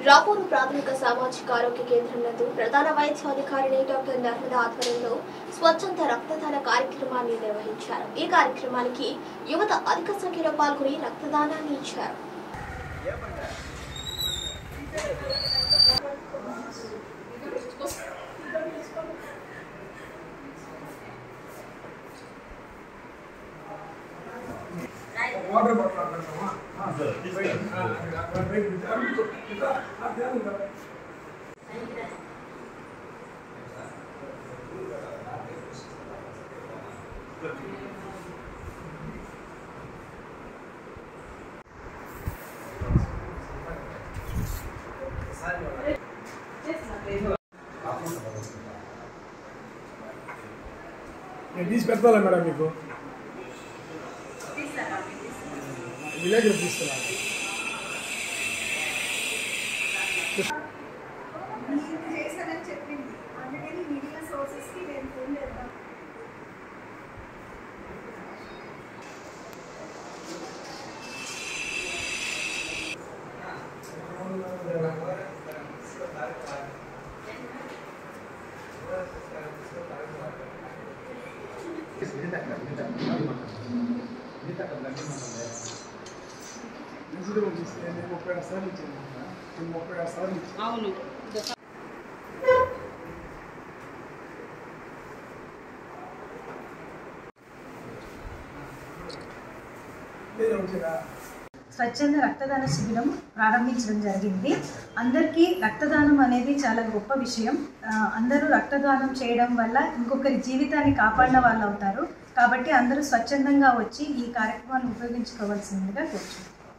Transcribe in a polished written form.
రాపూరు ప్రాథమిక సామాజిక ఆరోగ్య కేంద్రం నందు ప్రధాన వైద్యాధికారిని డాక్టర్ నర్మదా ఆధ్వర్యంలో స్వచ్ఛంద రక్తదాన కార్యక్రమాన్ని నిర్వహించారు. ఈ కార్యక్రమానికి యువత అధిక సంఖ్యలో పాల్గొని రక్తదానాన్ని ఇచ్చారు. వాటర్ బాటిల్ అడగమ్మా తీసి పెడతా మేడం మీకు విలేజ్ తీసుకురా చేశానని చెప్పింది. అందుకని మిగిలిన సోర్సెస్కి నేను ఫోన్ చేద్దాం. అవును స్వచ్ఛంద రక్తదాన శిబిరం ప్రారంభించడం జరిగింది. అందరికీ రక్తదానం అనేది చాలా గొప్ప విషయం. అందరూ రక్తదానం చేయడం వల్ల ఇంకొకరి జీవితాన్ని కాపాడిన వాళ్ళు అవుతారు. కాబట్టి అందరూ స్వచ్ఛందంగా వచ్చి ఈ కార్యక్రమాన్ని ఉపయోగించుకోవాల్సిందిగా కోరుచున్నాను.